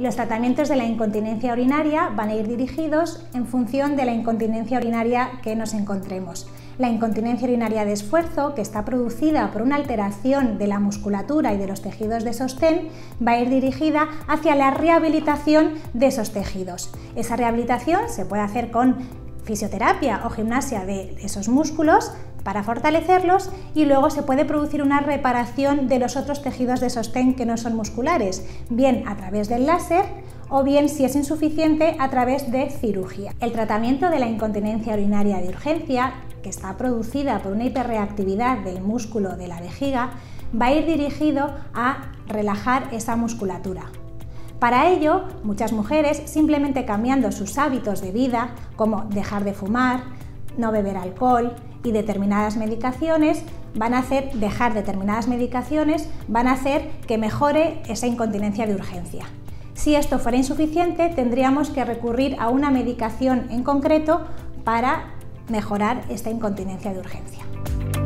Los tratamientos de la incontinencia urinaria van a ir dirigidos en función de la incontinencia urinaria que nos encontremos. La incontinencia urinaria de esfuerzo, que está producida por una alteración de la musculatura y de los tejidos de sostén, va a ir dirigida hacia la rehabilitación de esos tejidos. Esa rehabilitación se puede hacer con fisioterapia o gimnasia de esos músculos para fortalecerlos, y luego se puede producir una reparación de los otros tejidos de sostén que no son musculares, bien a través del láser o bien, si es insuficiente, a través de cirugía. El tratamiento de la incontinencia urinaria de urgencia, que está producida por una hiperreactividad del músculo de la vejiga, va a ir dirigido a relajar esa musculatura. Para ello, muchas mujeres, simplemente cambiando sus hábitos de vida, como dejar de fumar, no beber alcohol y determinadas medicaciones, van a hacer que mejore esa incontinencia de urgencia. Si esto fuera insuficiente, tendríamos que recurrir a una medicación en concreto para mejorar esta incontinencia de urgencia.